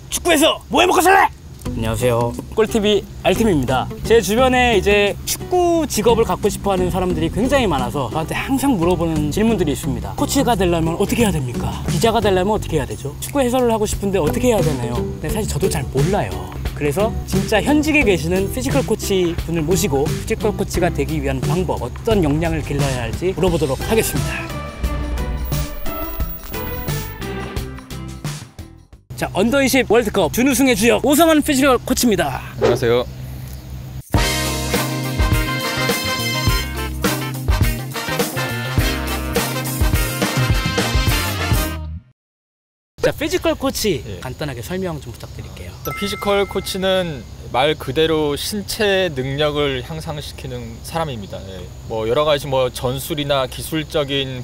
축구에서 뭐 해먹고 살래? 안녕하세요, 꿀TV 알팀입니다. 제 주변에 이제 축구 직업을 갖고 싶어하는 사람들이 굉장히 많아서 저한테 항상 물어보는 질문들이 있습니다. 코치가 되려면 어떻게 해야 됩니까? 기자가 되려면 어떻게 해야 되죠? 축구 해설을 하고 싶은데 어떻게 해야 되나요? 근데 사실 저도 잘 몰라요. 그래서 진짜 현직에 계시는 피지컬 코치 분을 모시고 피지컬 코치가 되기 위한 방법, 어떤 역량을 길러야 할지 물어보도록 하겠습니다. 자, 언더20 월드컵 준우승의 주역 오성환 피지컬 코치입니다. 안녕하세요. 자, 피지컬 코치 간단하게 설명 좀 부탁드릴게요. 일단 피지컬 코치는 말 그대로 신체 능력을 향상시키는 사람입니다. 뭐 여러 가지 전술이나 기술적인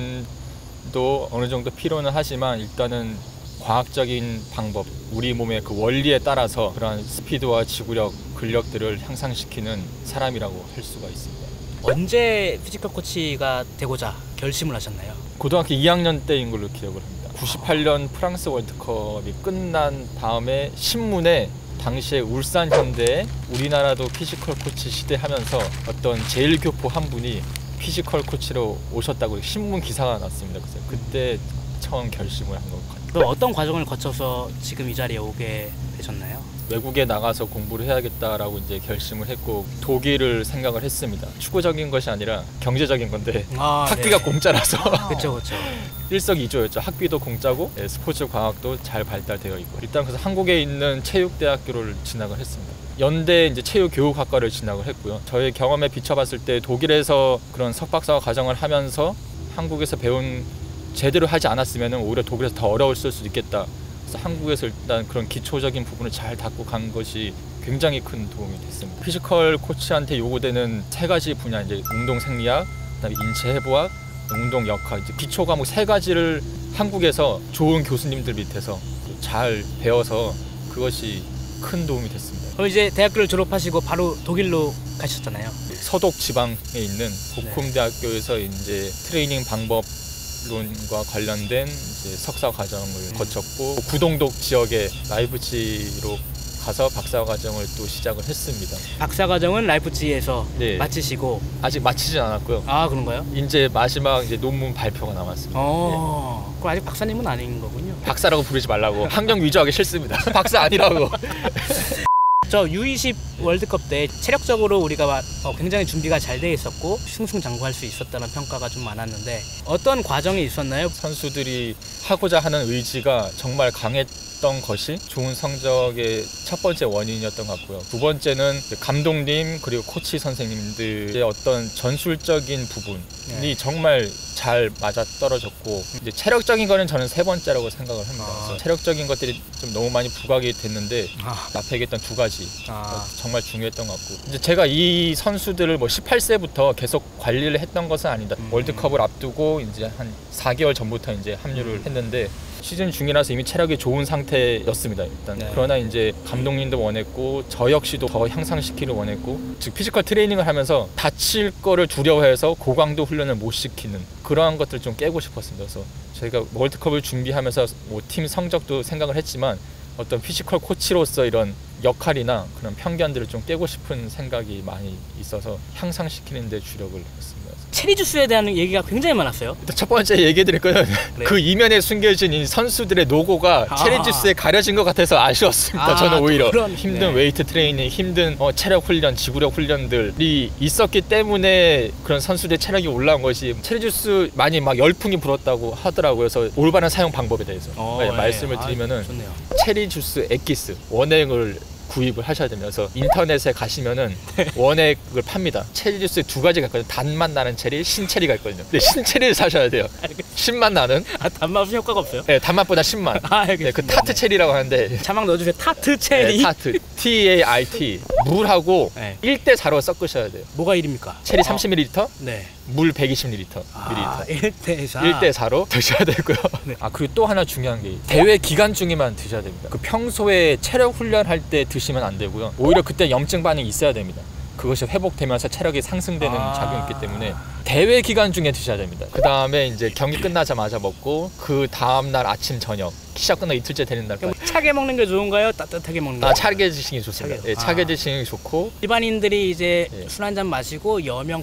부분도 어느 정도 필요는 하지만 일단은 과학적인 방법, 우리 몸의 그 원리에 따라서 그러한 스피드와 지구력, 근력들을 향상시키는 사람이라고 할 수가 있습니다. 언제 피지컬 코치가 되고자 결심을 하셨나요? 고등학교 2학년 때인 걸로 기억을 합니다. 98년 프랑스 월드컵이 끝난 다음에 신문에 당시에 울산 현대에 우리나라도 피지컬 코치 시대하면서 어떤 제일교포 한 분이 피지컬 코치로 오셨다고 신문 기사가 났습니다. 그래서 그때 처음 결심을 한 것 같아요. 그럼 어떤 과정을 거쳐서 지금 이 자리에 오게 되셨나요? 외국에 나가서 공부를 해야겠다라고 이제 결심을 했고 독일을 생각을 했습니다. 축구적인 것이 아니라 경제적인 건데 학비가 공짜라서 그렇죠. 일석이조였죠. 학비도 공짜고 스포츠 과학도 잘 발달되어 있고 일단 그래서 한국에 있는 체육대학교를 진학을 했습니다. 연대 이제 체육교육학과를 진학을 했고요. 저의 경험에 비춰봤을 때 독일에서 그런 석박사 과정을 하면서 한국에서 배운 제대로 하지 않았으면 오히려 독일에서 더 어려웠을 수도 있겠다. 그래서 한국에서 일단 그런 기초적인 부분을 잘 닦고 간 것이 굉장히 큰 도움이 됐습니다. 피지컬 코치한테 요구되는 세 가지 분야, 이제 운동 생리학, 그다음에 인체 해부학, 운동 역학, 이제 기초 과목 세 가지를 한국에서 좋은 교수님들 밑에서 잘 배워서 그것이 큰 도움이 됐습니다. 그럼 이제 대학교를 졸업하시고 바로 독일로 가셨잖아요. 서독 지방에 있는 보쿰대학교에서 이제 트레이닝 방법 론과 관련된 이제 석사 과정을 거쳤고 구동독 지역의 라이프치히로 가서 박사 과정을 또 시작을 했습니다. 박사 과정은 라이프치히에서 마치시고 아직 마치진 않았고요. 아, 그런가요? 이제 마지막 이제 논문 발표가 남았습니다. 그럼 아직 박사님은 아닌 거군요. 박사라고 부르지 말라고. 환경 위조하기 싫습니다. 박사 아니라고. 저 U20 월드컵 때 체력적으로 우리가 굉장히 준비가 잘 돼 있었고 승승장구할 수 있었다는 평가가 좀 많았는데 어떤 과정이 있었나요? 선수들이 하고자 하는 의지가 정말 강했던 것이 좋은 성적의 첫 번째 원인이었던 것 같고요. 두 번째는 감독님 그리고 코치 선생님들의 어떤 전술적인 부분이 정말 잘 맞아떨어졌고 이제 체력적인 거는 저는 세 번째라고 생각을 합니다. 그래서 체력적인 것들이 좀 너무 많이 부각이 됐는데 앞에 얘기했던 두 가지 정말 중요했던 것 같고 이제 제가 이 선수들을 18세부터 계속 관리를 했던 것은 아니다. 월드컵을 앞두고 이제 한 4개월 전부터 이제 합류를 했는데 시즌 중이라서 이미 체력이 좋은 상태였습니다. 일단 그러나 이제 감독님도 원했고 저 역시도 더 향상시키를 원했고 즉 피지컬 트레이닝을 하면서 다칠 거를 두려워해서 고강도 훈련을 못 시키는 그러한 것들을 좀 깨고 싶었습니다. 그래서 저희가 월드컵을 준비하면서 팀 성적도 생각을 했지만 어떤 피지컬 코치로서 이런 역할이나 그런 편견들을 좀 깨고 싶은 생각이 많이 있어서 향상시키는 데 주력을 했습니다. 체리 주스에 대한 얘기가 굉장히 많았어요. 일단 첫 번째 얘기 드릴 거는 그 이면에 숨겨진 이 선수들의 로고가 체리 주스에 가려진 것 같아서 아쉬웠습니다. 저는 오히려 힘든 웨이트 트레이닝, 힘든 체력 훈련, 지구력 훈련들이 있었기 때문에 그런 선수들의 체력이 올라온 것이 체리 주스 많이 막 열풍이 불었다고 하더라고요. 그래서 올바른 사용 방법에 대해서 말씀을 드리면은 체리 주스 엑기스 원액을 구입을 하셔야 되면서 인터넷에 가시면은 원액을 팝니다. 체리 주스에 두 가지가 있거든요. 단맛 나는 체리, 신체리가 있거든요. 근데 신체리를 사셔야 돼요. 신맛 나는. 단맛은 효과가 없어요? 네, 단맛보다 신맛. 그 타트 체리라고 하는데. 자막 넣어주세요. 타트 체리. 네, 타트. TART. 물하고 1대4로 섞으셔야 돼요. 뭐가 1입니까? 체리 30ml, 물 120ml. 1대4로 드셔야 되고요. 그리고 또 하나 중요한 게 대회 기간 중에만 드셔야 됩니다. 그 평소에 체력 훈련할 때 드시면 안 되고요. 오히려 그때 염증 반응이 있어야 됩니다. 그것이 회복되면서 체력이 상승되는 작용이 있기 때문에 대회 기간 중에 드셔야 됩니다. 그 다음에 이제 경기 끝나자마자 먹고 그 다음날 아침 저녁 시합 끝나 이틀째 되는 날까지. 차게 먹는 게 좋은가요? 따뜻하게 먹는 게? 차게 드시는 게 좋습니다. 차게. 차게 드시는 게 좋고. 일반인들이 이제 예. 술 한잔 마시고 여명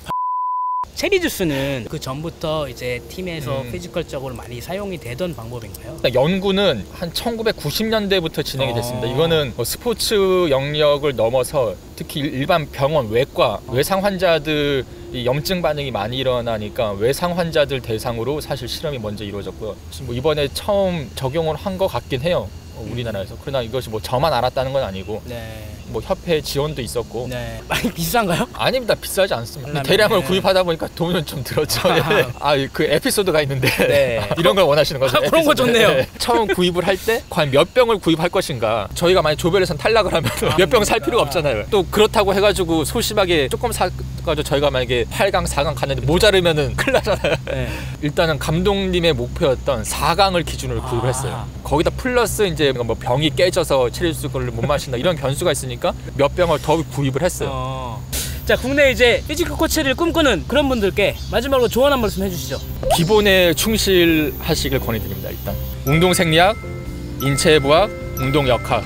체리 주스는 그 전부터 이제 팀에서 피지컬적으로 많이 사용이 되던 방법인가요? 연구는 한 1990년대부터 진행이 됐습니다. 이거는 뭐 스포츠 영역을 넘어서 특히 일반 병원, 외과, 외상 환자들 이 염증 반응이 많이 일어나니까 외상 환자들 대상으로 사실 실험이 먼저 이루어졌고요. 뭐 이번에 처음 적용을 한 것 같긴 해요. 우리나라에서. 그러나 이것이 뭐 저만 알았다는 건 아니고 네. 뭐 협회 지원도 있었고. 네. 많이 비싼가요? 아닙니다. 비싸지 않습니다. 그러면, 대량을 네. 구입하다 보니까 돈은 좀 들었죠. 그 에피소드가 있는데 네. 이런 걸 원하시는 거죠? 그런 거 좋네요. 네. 처음 구입을 할 때 과연 몇 병을 구입할 것인가. 저희가 만약 조별에선 탈락을 하면 몇 병 살 필요가 없잖아요. 또 그렇다고 해가지고 소심하게 조금 사가지고 저희가 만약에 8강, 4강 갔는데 모자르면은 큰일 나잖아요. 네. 일단은 감독님의 목표였던 4강을 기준으로 구입을 했어요. 거기다 플러스 이제 뭐 병이 깨져서 체리주스를 못 마신다 이런 변수가 있으니까 몇 병을 더 구입을 했어요. 자, 국내 이제 피지컬 코치를 꿈꾸는 그런 분들께 마지막으로 조언 한 말씀 해주시죠. 기본에 충실하시길 권해드립니다. 일단 운동 생리학, 인체 부학, 운동 역학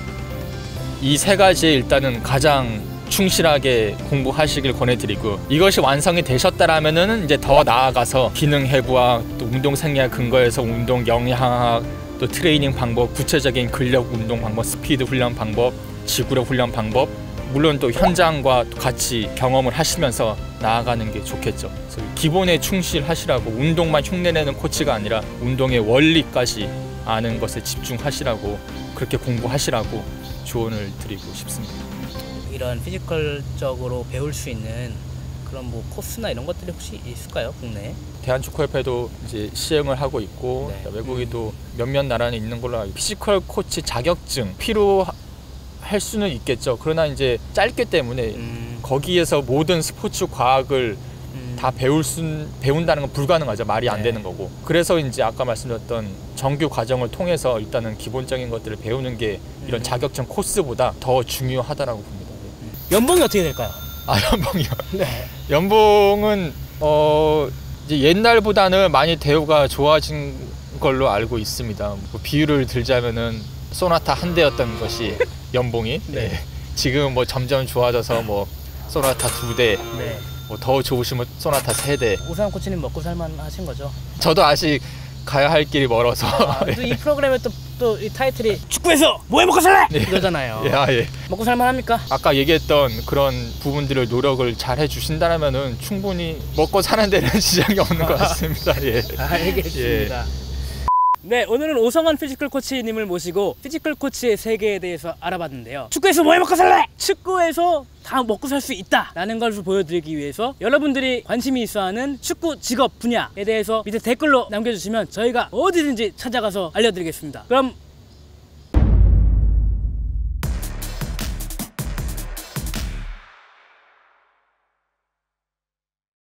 이 세 가지에 일단은 가장 충실하게 공부하시길 권해드리고 이것이 완성이 되셨다라면은 이제 더 나아가서 기능 해부학, 또 운동 생리학 근거에서 운동 영양학, 또 트레이닝 방법, 구체적인 근력 운동 방법, 스피드 훈련 방법, 지구력 훈련 방법, 물론 또 현장과 같이 경험을 하시면서 나아가는 게 좋겠죠. 그래서 기본에 충실하시라고 운동만 흉내내는 코치가 아니라 운동의 원리까지 아는 것에 집중하시라고 그렇게 공부하시라고 조언을 드리고 싶습니다. 이런 피지컬적으로 배울 수 있는 그런 뭐 코스나 이런 것들이 혹시 있을까요, 국내에? 대한축구협회도 이제 시행을 하고 있고 네. 외국에도 몇몇 나라는 있는 걸로 알고 피지컬 코치 자격증 필요할 수는 있겠죠. 그러나 이제 짧기 때문에 거기에서 모든 스포츠 과학을 다 배운다는 건 불가능하죠. 말이 안 네. 되는 거고. 그래서 이제 아까 말씀드렸던 정규 과정을 통해서 일단은 기본적인 것들을 배우는 게 이런 자격증 코스보다 더 중요하다라고 봅니다. 연봉이 어떻게 될까요? 연봉이요. 네. 연봉은 이제 옛날보다는 많이 대우가 좋아진 걸로 알고 있습니다. 뭐 비유를 들자면은 소나타 한 대였던 것이 연봉이 네. 지금 뭐 점점 좋아져서 뭐 소나타 2대, 네. 뭐 더 좋으시면 소나타 3대. 오상환 코치님 먹고 살만 하신 거죠? 저도 아직 가야 할 길이 멀어서. 또 이 프로그램의 또 이 타이틀이 축구에서 뭐해 먹고 살래? 이거잖아요. 예. 먹고 살만 합니까? 아까 얘기했던 그런 부분들을 노력을 잘 해주신다면은 충분히 먹고 사는 데는 지장이 없는 것 같습니다. 예. 알겠습니다. 네, 오늘은 오성환 피지컬 코치님을 모시고 피지컬 코치의 세계에 대해서 알아봤는데요. 축구에서 뭐해 먹고 살래? 축구에서 다 먹고 살 수 있다 라는 것을 보여드리기 위해서 여러분들이 관심이 있어하는 축구 직업 분야에 대해서 밑에 댓글로 남겨주시면 저희가 어디든지 찾아가서 알려드리겠습니다. 그럼